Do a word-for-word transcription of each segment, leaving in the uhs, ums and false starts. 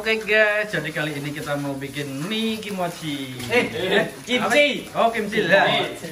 Oke guys, jadi kali ini kita mau bikin mie kimochi. Eh, eh kimchi. Oh, kimchi ya.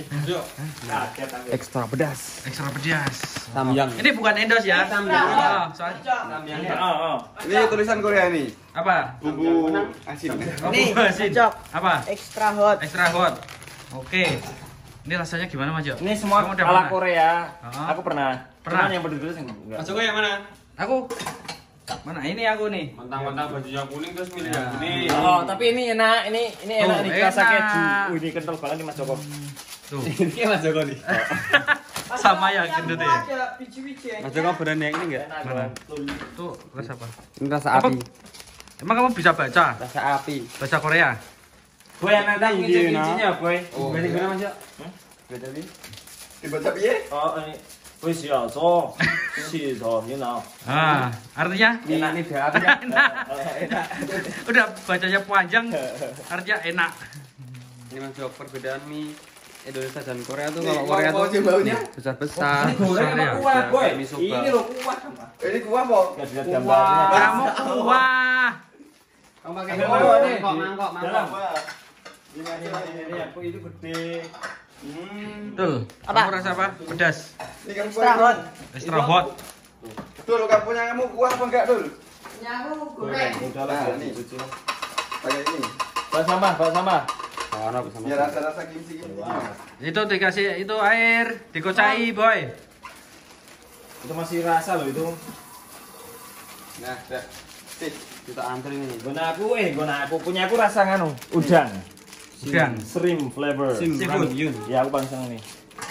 Ekstra pedas. Ekstra pedas. Samyang. Ini bukan endos ya. Oh, soalnya. Oh, oh. Ini tulisan Korea nih. Apa? Bumbu asin. Oh, Nih, bumbu asin. cocok. Apa? Extra hot. Extra hot. Oke. Ini rasanya gimana Mas Jo? Ini semua Kamu udah ala pernah? Korea. Oh. Aku pernah. Pernah? Cuman yang pedes enggak. Mas Joko yang mana? Aku. Mana ini aku nih? Mentang-mentang bajunya kuning terus milih Ya. yang kuning. Oh, tapi ini enak. Ini ini Oh, enak nih rasa enak. keju. Wih, ini kental banget nih Mas Joko. Tuh. Ini Mas Joko nih. Sama ya gendut ya. Ada biji-biji. Mas Joko berani yang ini enggak? Enak Mana? banget. Tuh, rasa apa? Ini rasa Apa? api. Emang kamu bisa baca Rasa api. bahasa Korea? Boy, yang nantang Ini, ini nah. kincinya, Boy. Oh, Berarti iya. gimana Mas Jo? Beda nih. Dibaca piye? Oh, ini. Wih, siapa so? Si so, you know. Ah, artinya Enak nih dia artinya. Enak. udah bacanya panjang, artinya enak. Ini Mas Joko perbedaan mie Indonesia dan Korea tuh. Nih, Kalau mau- Korea mau tuh coba baunya? besar-besar. Ini goreng Sorry apa ya, kuah, Boy? mie soba. Ini loh kuah. Ini kuah kok. Gak dilihat gambarnya. Kamu kuah. Kamu pakai Ambil mangkok, mangkok nih. mangkok, mangkok, Dalam. mangkok. Ini ini aku itu gede. Hmm. Tuh, Apa? kamu rasa apa? Pedas. Ini kan Extra hot. Extra hot. Dul, kamu punya kamu kuah apa enggak, Dul? Nyamu goreng. Udah Nah, lah, nih. cuci. Pakai ini. Bawa sampah, bawa sampah. Oh, no, bersama. Biar rasa-rasa kimchi ini. Itu dikasih itu air, dikocai, boy. Itu masih rasa loh itu. Nah, dah. Sih. Kita antri nih. Guna aku, eh guna aku punya aku rasa nganu, udang, Udang. shrimp flavor. Sim, Seafood. Yun. Ya aku bangsa nih.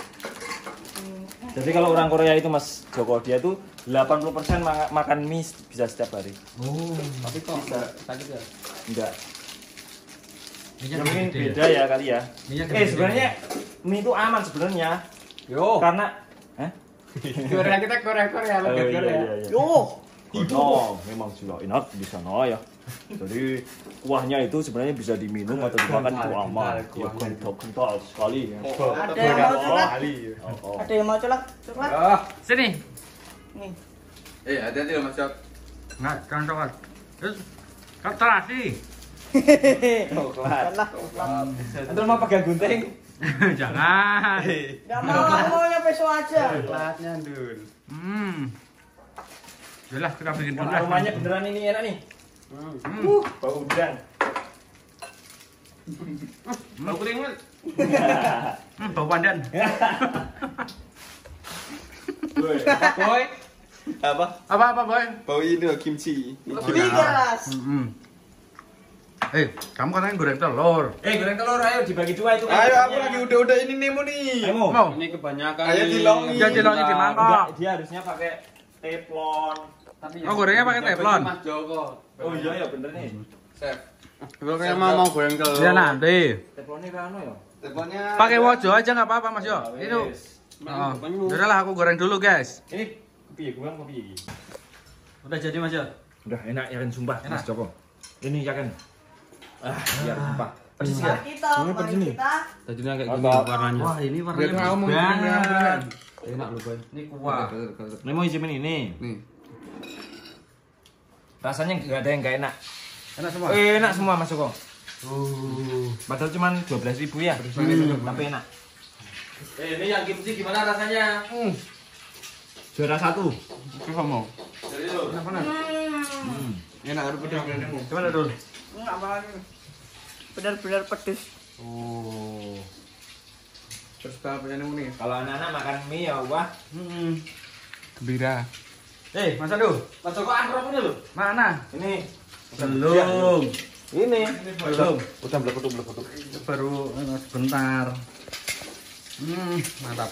Jadi kalau orang Korea itu Mas Joko dia tuh delapan puluh persen ma- makan mie bisa setiap hari. Oh. Tapi kok Bisa. sakit ya? Enggak. Minyak Ya, mungkin gede beda ya kali ya. Minyak Eh gede. sebenarnya mie itu aman sebenarnya Yo. karena Hah? Korea kita Korea Korea Oh, logat iya, Korea. iya, iya. Yo. Oh, memang sudah enak di sana ya. Jadi kuahnya itu sebenarnya bisa diminum atau dimakan itu aman. Ya kental kental sekali. Ada yang mau coklat? Oh, oh. Ada yang mau coklat? Coklat? Ah. Sini. Nih. Eh, hati-hati loh Mas Jok. Enggak, jangan coklat. Terus katrasi. Coklat. Lah. Antum mau pegang gunting? Jangan. Enggak mau, aku maunya besok aja. Coklatnya, Dul. Hmm. Yalah, kita bikin dulu. Wah, lah. aromanya beneran ini enak nih. Hmm. Hmm. Bau udang. Mau keringet. Hmm, bau pandan. Boy. Apa? Apa apa, boy? Bau ini loh kimchi. Lebih keras. Hmm. Eh, kamu katanya goreng telur. Eh, goreng telur ayo dibagi dua itu. Ayo, aku lagi udah-udah ini Nemo nih. Ayo. Mau? Ini kebanyakan. Ayo nih. dilongi. Ya, dilongi di mangkok. Enggak, dia harusnya pakai teflon. Tapi Oh, gorengnya pakai teflon. Mas Joko. Oh iya ya bener nih. Chef. Kalau kayak mau mau goreng telur. Ya nanti. Teflonnya kan ya. Teleponnya. Pakai wojo aja nggak apa-apa, Mas Yo. Ya, Itu. wes. Oh. Udah lah, aku goreng dulu, guys. Ini kopi ya, gue kopi ya. Udah jadi, Mas Yo. Udah enak ya kan sumpah Enak. Mas Joko. Ini ya kan. Ah, biar sumpah. Persis ya. Mari kita, Ini mari begini. kita. Tadinya kayak gini Apa? warnanya. Wah, ini warnanya Biar kamu bagus banget. banget. Enak lu, Boy. Ini kuah. Ini mau isimin ini. Nih. Rasanya nggak ada yang nggak enak. Enak semua. Eh, enak semua Mas Joko. Oh. Padahal cuma dua belas ribu ya. Tapi enak. Eh, ini yang kimchi gimana rasanya? Hmm. Juara satu. Coba mau. Jadi lo. Enak banget. Hmm. Enak harus pedang Nemo. Gimana, Dul? Enggak apa lagi. Benar-benar pedes. Oh. Terus kalau punya Nemo nih. Kalau anak-anak makan mie ya wah. Hmm. Gembira. Eh, Mas Adu, Mas Joko angkrop ini loh. mana? Ini. Belum. Ini. Belum. Udah belepetuk belepetuk. Itu baru eh, sebentar. Hmm, mantap.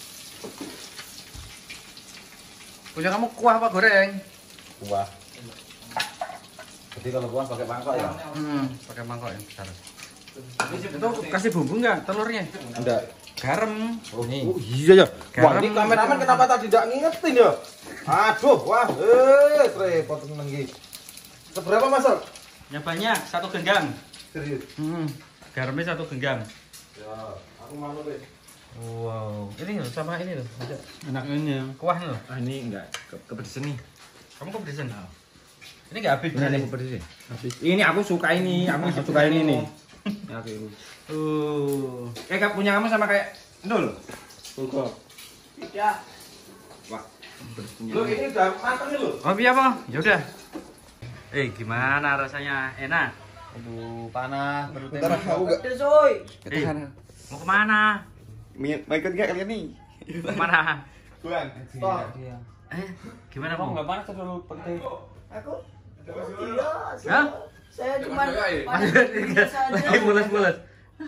Punya kamu kuah apa goreng? Kuah. Jadi kalau kuah pakai mangkok ya? Hmm, pakai mangkok yang besar. Itu kasih bumbu nggak telurnya? Enggak. Garam. Oh, nih. Oh iya ya. Garam. Wah, ini kameramen kenapa tadi tidak ngingetin ya? Aduh, wah, eh, repot temen iki. Seberapa masuk? Ya banyak, satu genggam. Serius. Hmm, garamnya satu genggam. Ya, aku malu deh. Wow, ini loh sama ini loh. Ada Enak ini ya. kuah loh. Ah, ini enggak ke kepedesan nih. Kamu kepedesan? Ini enggak habis. Ini aku pedes. Habis. Ini aku suka ini, aku suka ini nih. Ya oke. Uh, kayak punya kamu sama kayak Nul. Enggak. Tidak. Wah, Lu ini udah matang nih lu. Oh iya Bang, ya udah. Eh gimana rasanya? Enak? Aduh, panas perutnya. Bentar aku enggak. Pedes, oi. Eh, mau kemana? Mau ikut enggak kalian nih? Kemana? Buang. Stop. Eh, gimana Kok Bang? enggak panas terlalu penting. Aku. Iya. Hah? Saya cuma Masih biasa aja. lagi mules-mules.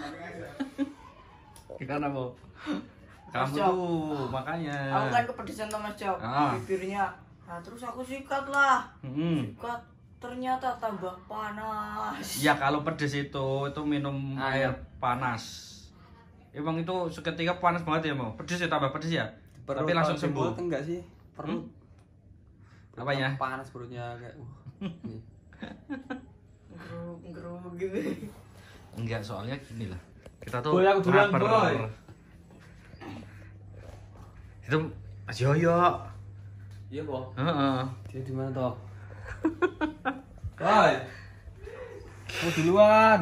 Karena mau kamu Mas Jok. tuh makanya. Aku kan kepedesan sama Mas Jok. Ah. Bibirnya. Nah, terus aku sikat lah. Hmm. Sikat. Ternyata tambah panas. Ya kalau pedes itu itu minum Ah. air panas. Emang itu seketika panas banget ya mau. Pedes ya tambah pedes ya. Tapi langsung sembuh. Perut enggak sih? Perut. Apanya? Panas perutnya kayak. Uh. Geruk, geruk gitu. Enggak, soalnya gini lah. Kita tuh Boy, aku duluan, lapar. boy. Itu Mas Yoyo. Iya, Boh. Heeh. Dia di mana toh? Woi. Aku duluan.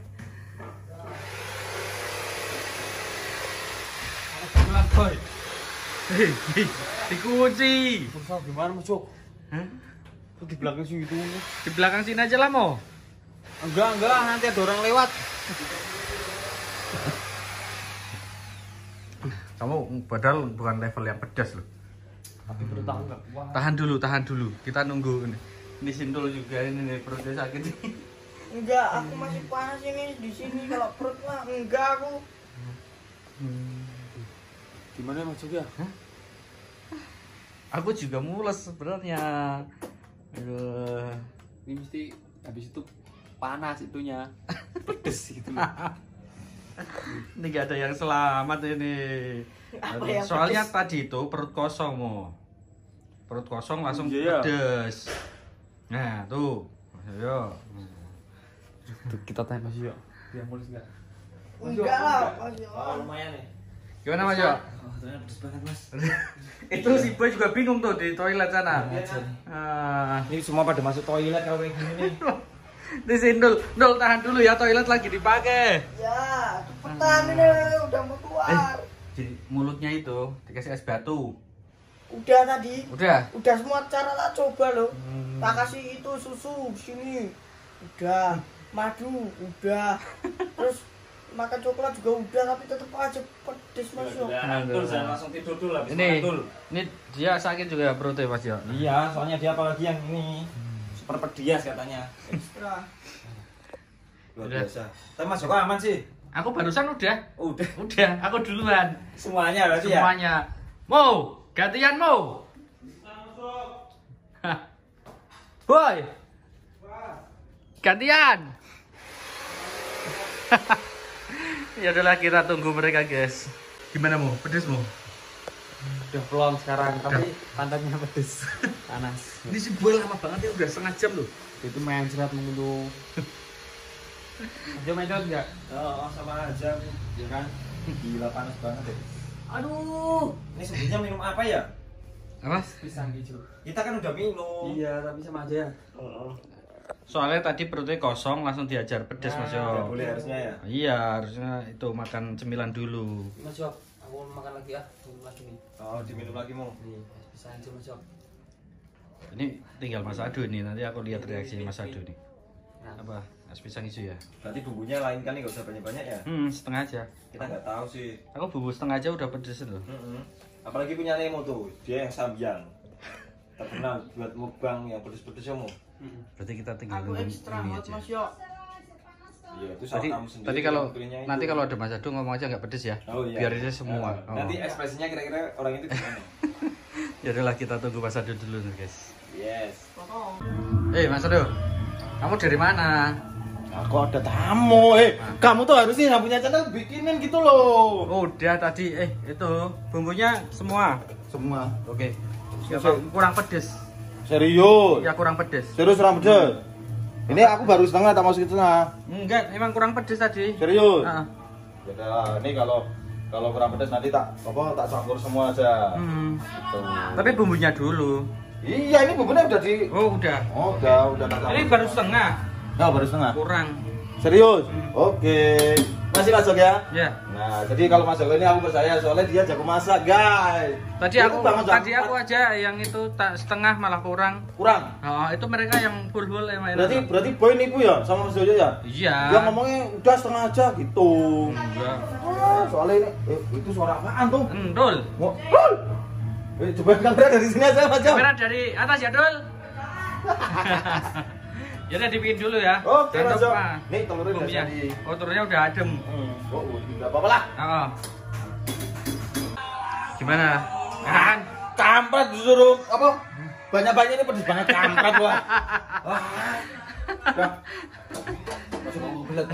Duluan, boy. Hei, hei, dikunci. Susah gimana, Mas Jok? Hah? Kok di belakang sih gitu? Di belakang sini aja lah mau. Enggak, enggak, nanti ada orang lewat. Kamu padahal bukan level yang pedas loh. Tapi perut aku enggak kuat. Tahan dulu, tahan dulu. Kita nunggu ini. Ini Sindul juga ini nih perutnya sakit. Enggak, aku masih panas ini di sini. Kalau perut mah enggak aku. Gimana Mas Jok ya? Aku juga mules sebenarnya. Aduh. Ini mesti habis itu panas itunya. Pedes gitu loh. Ini gak ada yang selamat ini. Apa Aduh, yang soalnya pedes? tadi itu perut kosong mo. Perut kosong langsung Iya, ya. pedes. Nah tuh, ayo. Tuh, kita tanya Mas Jok. Dia mulus enggak? Enggak lah, masih Oh, lumayan nih. Gimana Mas Yo? Oh, ternyata pedes banget, Mas. Itu si Boy juga bingung tuh di toilet sana. Iya, Ah, Ini semua pada masuk toilet kalau kayak gini nih. di Sindul, Dul tahan dulu ya, toilet lagi dipakai. ya, cepetan ini udah mau keluar. Jadi mulutnya itu dikasih es batu. Udah tadi, Udah. udah semua cara tak coba loh. Tak kasih itu susu sini. Udah, madu udah. Terus makan coklat juga udah, tapi tetep aja pedes Mas Yo. Atur, jangan langsung tidur dulu habis Ini, makan. ini dia sakit juga perutnya Mas Yo. Iya, soalnya dia apalagi yang ini super pedias katanya. Ekstra. Luar Udah. biasa. Tapi Mas Joko aman sih. Aku barusan udah. Udah Udah, aku duluan. semuanya berarti ya. Semuanya. Mau, gantian mau. Hah. Boy. Gantian. Ya udahlah kita tunggu mereka guys. Gimana mau? Pedes mau? Udah plong sekarang, tapi pantatnya pedes. Panas. Ini si Boy lama banget ya, udah setengah jam loh. Itu main serat mungkin tuh. Dia main serat enggak? Oh, sama aja. Ya kan? Gila panas banget deh. Aduh. Ini sebenarnya minum apa ya? Apa? Pisang hijau. Kita kan udah minum. Iya, tapi sama aja ya. Soalnya tadi perutnya kosong langsung diajar pedes Mas Ya Yo. boleh harusnya ya. Iya, harusnya itu makan cemilan dulu. Mas Jok, aku mau makan lagi ya. Minum lagi nih. Oh, diminum lagi mau. Nih, pisang hijau Mas Jok. Ini tinggal Mas Adu nih, nanti aku lihat reaksi Mas Adu nih. Nah, Apa? Es pisang hijau ya? Berarti bumbunya lain kan nih, nggak usah banyak-banyak ya. Hmm, setengah aja. Kita nggak tahu sih. Aku bumbu setengah aja udah pedes loh. Mm-mm. Apalagi punya Nemo tuh, dia yang sambiang. Terkenal buat mukbang yang pedes-pedes ya mau. Berarti kita tinggal Aku nunggu ekstra ini hot aja. Mas Yo. Iya, itu salah Tadi, kamu sendiri. tadi kalau pilihnya itu. nanti kalau ada Mas Adu ngomong aja nggak pedes ya. Oh, iya. Biar aja semua. Eh, Oh. Nanti ekspresinya kira-kira orang itu gimana? Ya udahlah kita tunggu Mas Adu dulu nih guys. Yes. Eh Mas Adu, kamu dari mana? Aku ada tamu, eh kamu tuh harusnya yang punya channel bikinin gitu loh. Oh, udah tadi, eh itu bumbunya semua. Semua. Oke. Ya, kurang pedes. Serius. Ya kurang pedes. Serius orang pedes. Ini aku baru setengah tak masukin setengah. Enggak, emang kurang pedes tadi. Serius. Ah. Ya udah, ini kalau kalau kurang pedes nanti tak apa tak campur semua aja. Hmm. Gitu. Tapi bumbunya dulu. Iya, ini bumbunya udah di Oh, udah. Oh, udah udah tak Ini baru setengah. Oh, baru setengah. Kurang. Serius? Oke. Masih masuk ya? Ya. Nah, jadi kalau masuk ini aku percaya soalnya dia jago masak, guys. Tadi Itu aku bangun jam tadi aku empat. aja yang itu tak setengah malah kurang. Kurang. Oh, itu mereka yang full full yang main. Berarti berarti boy nipu ya sama Mas Jojo ya? Iya. Dia ngomongnya udah setengah aja gitu. Enggak. Ah, soalnya ini eh, itu suara apaan tuh? Endul. Mau Eh, coba kamera dari sini aja Mas Jo. Kamera dari atas ya, Dul. Ya udah dibikin dulu ya. Oke, Jangan Mas Jo. lupa. Nih telurnya udah Bumbunya. jadi. Oh, telurnya udah adem. Hmm. Oh, enggak apa-apa lah. Oh. Gimana? Enak kan? Kampret disuruh apa? Banyak-banyak ini pedes banget kampret wah. Wah. Udah. Masuk ke mobil.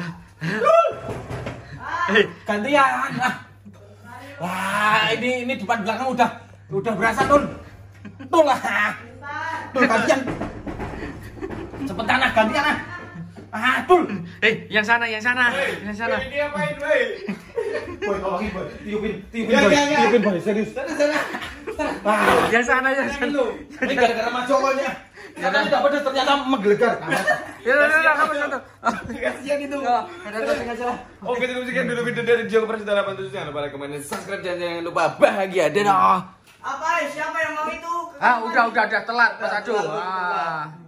Eh, Gantian. Ah. Wah, ini ini depan belakang udah udah berasa Tun. Tuh lah. Tuh gantian. Cepetan ah gantian ah. Ah, Tul. eh, yang sana, yang sana, yang sana. Ini apain, boy? Boy, tolongin boy. Tiupin, tiupin Ya, boy. ya, ya. Tiupin boy, serius. Sana, sana. Wah. Yang sana, yang sana. Lu, ini gara-gara Mas Jokonya. Katanya tidak pedes ternyata menggelegar. Ya, ya, ya, kamu satu. Kasihan itu. Oh, ada topping aja lah. Oke, terima kasih dulu video dari Joko Prasetya delapan tujuh. Jangan lupa like, comment, dan subscribe, dan jangan lupa bahagia. Dadah. Apa? Siapa yang mau itu? Ah, udah, udah, udah telat, Mas Adu. Ah.